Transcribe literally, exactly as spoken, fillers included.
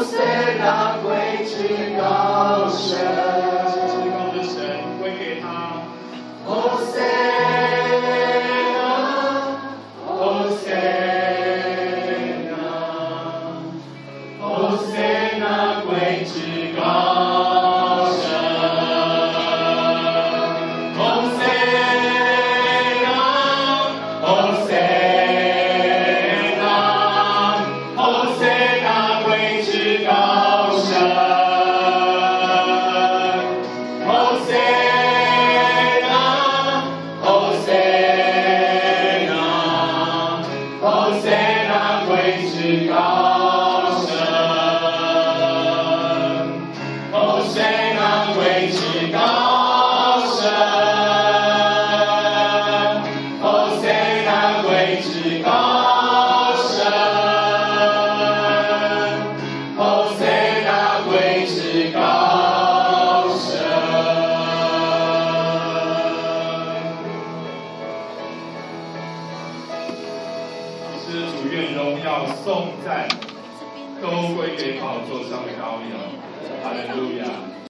塞那归至高神， 至高的神归给他。 哦塞那，哦塞那，哦塞那归至高神，哦塞那，哦塞那，哦塞那归至高神。至高神，哦，谁能为至高神？哦，谁能为至高神？哦，谁能为至高神？ 是主愿荣耀颂赞都归给宝座上的羔羊，哈利路亚。